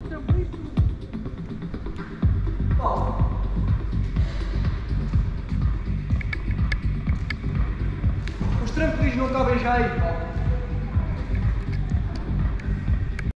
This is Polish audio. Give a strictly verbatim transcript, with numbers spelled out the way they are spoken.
Ó. Os trampolins não cabem já aí, pá.